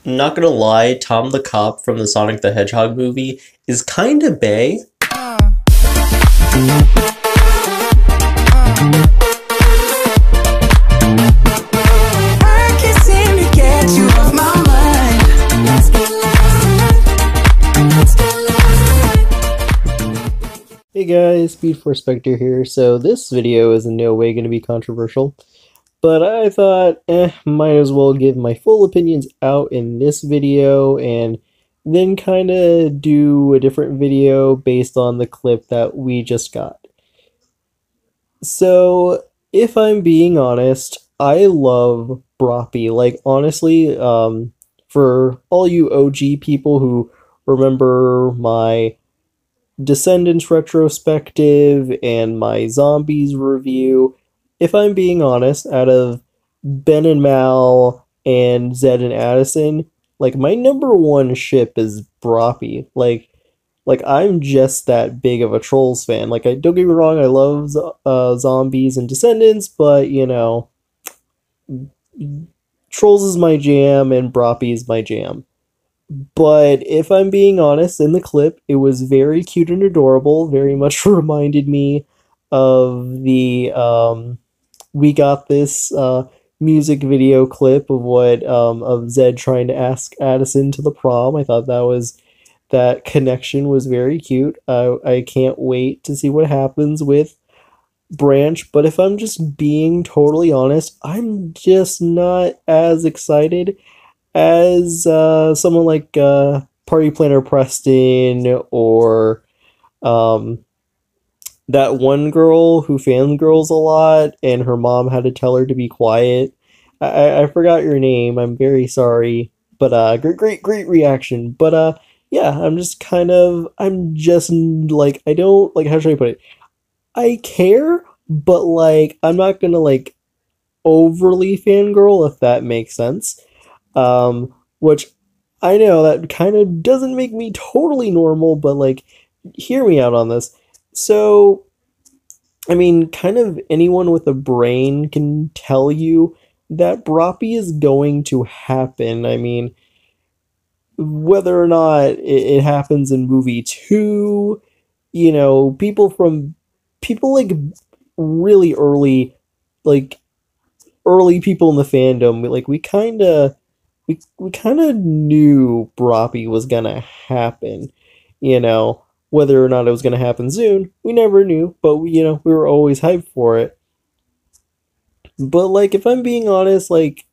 Not gonna lie, Tom the Cop from the Sonic the Hedgehog movie is kinda bae. I can't seem to get you off my mind. Let's get lost. Let's get lost. Hey guys, Speed Force Spectre here. So this video is in no way going to be controversial, but I thought, might as well give my full opinions out in this video and then kind of do a different video based on the clip that we just got. So, if I'm being honest, I love Broppy. Like, honestly, for all you OG people who remember my Descendants retrospective and my Zombies review, if I'm being honest, out of Ben and Mal and Zed and Addison, like, my number one ship is Broppy. Like I'm just that big of a Trolls fan. Like, I don't get me wrong, I love Zombies and Descendants, but you know, Trolls is my jam and Broppy is my jam. But if I'm being honest, in the clip, it was very cute and adorable. Very much reminded me of the "We Got This" music video clip of what of Zed trying to ask Addison to the prom. I thought that connection was very cute. I can't wait to see what happens with Branch. But if I'm just being totally honest, I'm just not as excited as someone like Party Planner Preston or um, that one girl who fangirls a lot and her mom had to tell her to be quiet. I forgot your name. I'm very sorry. But great reaction. But yeah, I'm just like, I don't, like, how should I put it? I care, but like I'm not gonna like overly fangirl, if that makes sense. Which I know that kind of doesn't make me totally normal, but like, hear me out on this. So, I mean, kind of anyone with a brain can tell you that Broppy is going to happen. I mean, whether or not it happens in movie two, you know, people like really early, like early people in the fandom, like we kind of knew Broppy was gonna happen, you know, whether or not it was gonna happen soon, we never knew, but you know, we were always hyped for it. But like, if I'm being honest, like,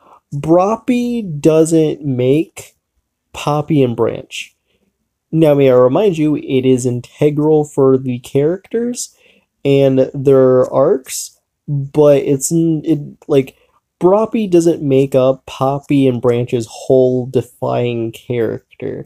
Broppy doesn't make Poppy and Branch. Now, may I remind you, it is integral for the characters and their arcs, but it like, Broppy doesn't make up Poppy and Branch's whole defying character.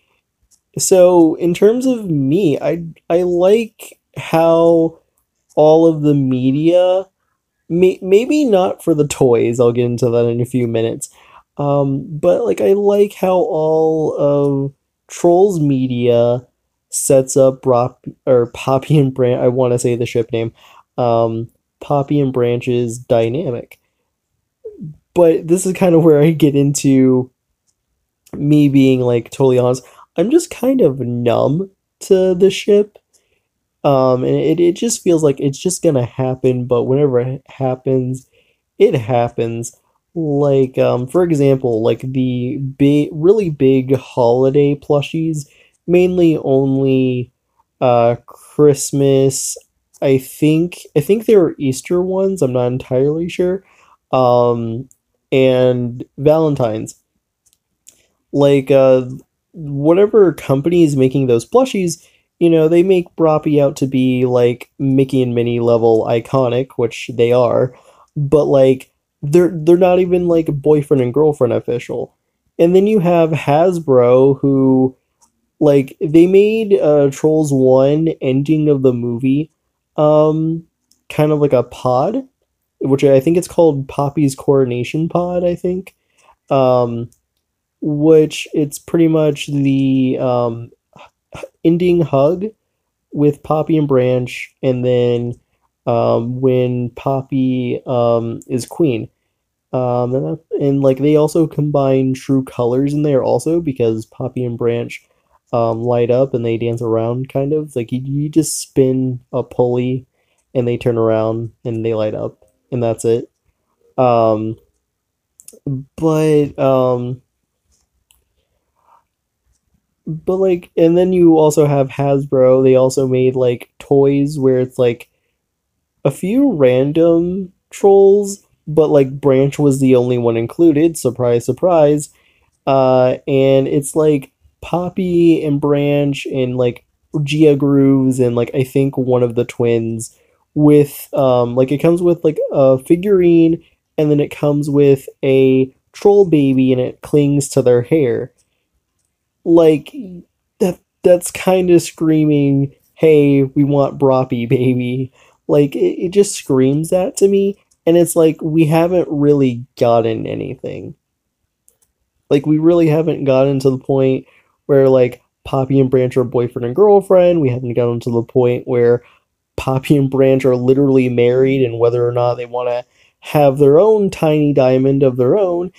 So, in terms of me, I like how all of the media, maybe not for the toys, I'll get into that in a few minutes, but like, I like how all of Trolls media sets up or Poppy and Branch, I want to say the ship name, Poppy and Branch's dynamic. But this is kind of where I get into me being like totally honest. I'm just kind of numb to the ship. And it just feels like it's just gonna happen, but whenever it happens, it happens. Like, for example, like the really big holiday plushies, mainly only Christmas. I think they were Easter ones. I'm not entirely sure. Um, and Valentine's. Like, whatever company is making those plushies, you know, they make Broppy out to be like Mickey and Minnie level iconic, which they are, but like, they're not even like boyfriend and girlfriend official. And then you have Hasbro, who, like, they made Trolls 1 ending of the movie um kind of like a pod, which I think it's called Poppy's Coronation Pod, I think. Um which it's pretty much the ending hug with Poppy and Branch, and then when Poppy is queen. And like they also combine true colors in there also because Poppy and Branch light up and they dance around kind of like you just spin a pulley and they turn around and they light up and that's it. Um, but like and then you also have Hasbro. They also made like toys where it's like a few random trolls, but like Branch was the only one included. Surprise, surprise. And it's like Poppy and Branch and like Gia Grooves and like I think one of the twins with like it comes with like a figurine and then it comes with a troll baby and it clings to their hair. Like that's kind of screaming, "Hey, we want Broppy, baby." Like it just screams that to me, and it's like we haven't really gotten anything. Like we really haven't gotten to the point where like Poppy and Branch are boyfriend and girlfriend. We haven't gotten to the point where Poppy and Branch are literally married and whether or not they want to have their own tiny diamond of their own,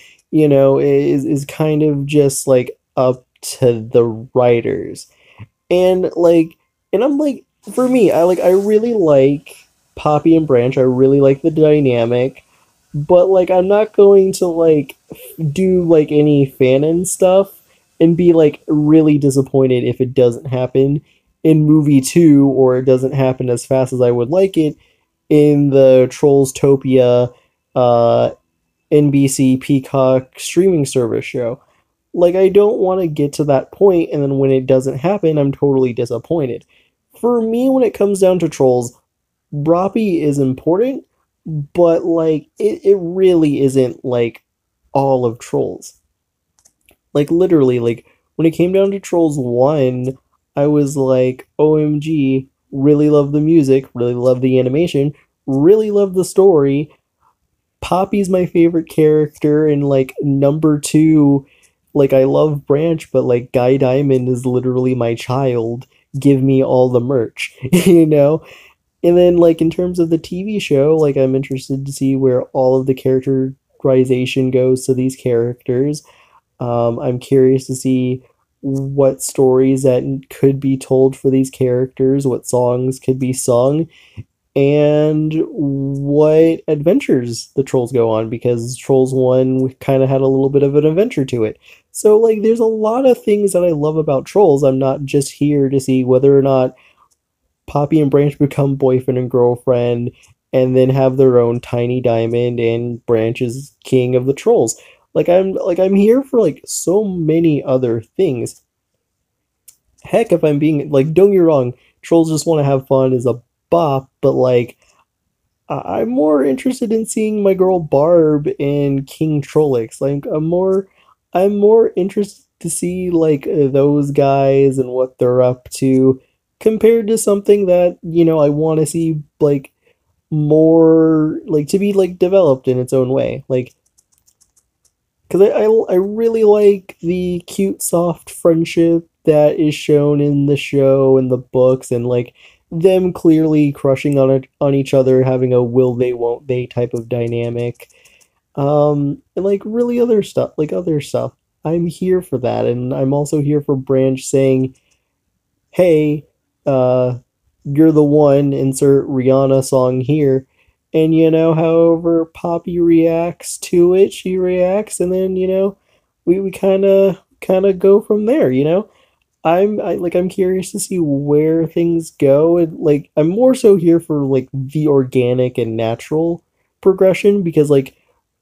is kind of just like up to the writers. And like and I'm like for me, I really like Poppy and Branch. I really like the dynamic, but like I'm not going to like do like any fanon stuff and be like really disappointed if it doesn't happen in movie 2 or it doesn't happen as fast as I would like it in the Trollstopia uh NBC Peacock streaming service show. Like I don't want to get to that point and then when it doesn't happen I'm totally disappointed. For me when it comes down to Trolls, Broppy is important, but like it really isn't like all of Trolls. Like literally, like when it came down to Trolls 1, I was like, OMG, really love the music, really love the animation, really love the story. Poppy's my favorite character, and like number 2, like I love Branch, but like Guy Diamond is literally my child. Give me all the merch, you know? And then like in terms of the TV show, like I'm interested to see where all of the characterization goes to these characters. I'm curious to see what stories that could be told for these characters, what songs could be sung, and what adventures the trolls go on because Trolls 1 kind of had a little bit of an adventure to it. So like there's a lot of things that I love about Trolls. I'm not just here to see whether or not Poppy and Branch become boyfriend and girlfriend and then have their own tiny diamond and Branch is king of the trolls. I'm here for like so many other things. Heck, if I'm being like don't get me wrong, Trolls Just Want to Have Fun is a bop, but like I'm more interested in seeing my girl Barb and King Trollocs. Like I'm more interested to see like those guys and what they're up to compared to something that, I want to see like more like to be like developed in its own way. Like cuz I really like the cute soft friendship that is shown in the show and the books and like them clearly crushing on each other, having a will they won't they type of dynamic. And like really other stuff. I'm here for that and I'm also here for Branch saying, "Hey, uh you're the one, insert Rihanna song here." And however Poppy reacts to it, she reacts and then, we kind of go from there, I'm curious to see where things go and like I'm more so here for like the organic and natural progression because like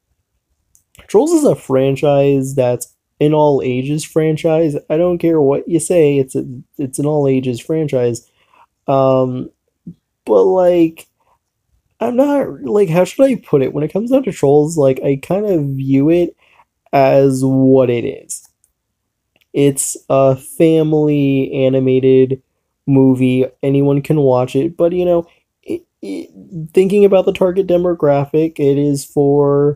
Trolls is a franchise that's an all ages franchise. I don't care what you say, it's an all ages franchise. Um but like I'm not like how should I put it? When it comes down to Trolls, like I kind of view it as what it is. It's a family animated movie. Anyone can watch it, but thinking about the target demographic, it is for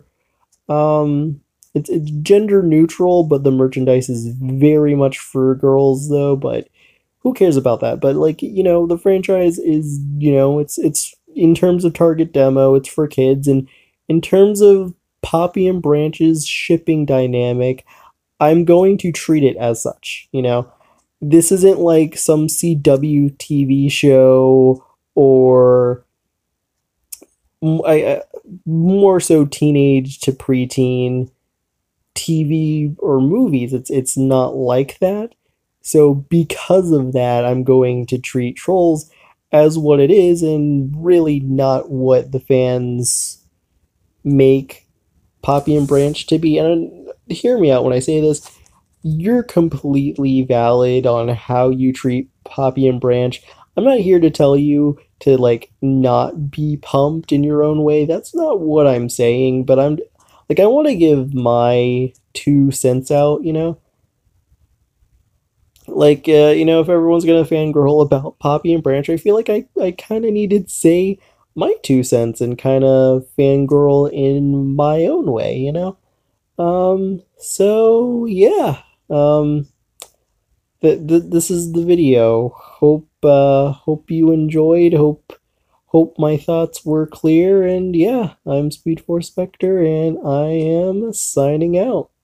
it's gender neutral, but the merchandise is very much for girls though, but who cares about that? But like, the franchise is, it's in terms of target demo, it's for kids and in terms of Poppy and Branch's shipping dynamic, I'm going to treat it as such, you know? This isn't like some CW TV show or more so teenage to preteen TV or movies. It's not like that. So because of that, I'm going to treat Trolls as what it is and really not what the fans make Poppy and Branch to be. And hear me out when I say this. You're completely valid on how you treat Poppy and Branch. I'm not here to tell you to like not be pumped in your own way. That's not what I'm saying, but I'm like I want to give my 2 cents out, you know? Like you know, if everyone's gonna fangirl about Poppy and Branch, I feel like I kind of needed to say my 2 cents and kind of fangirl in my own way, you know? So yeah. Um, this is the video. Hope you enjoyed. Hope my thoughts were clear. And yeah, I'm Speed Force Spectre, and I am signing out.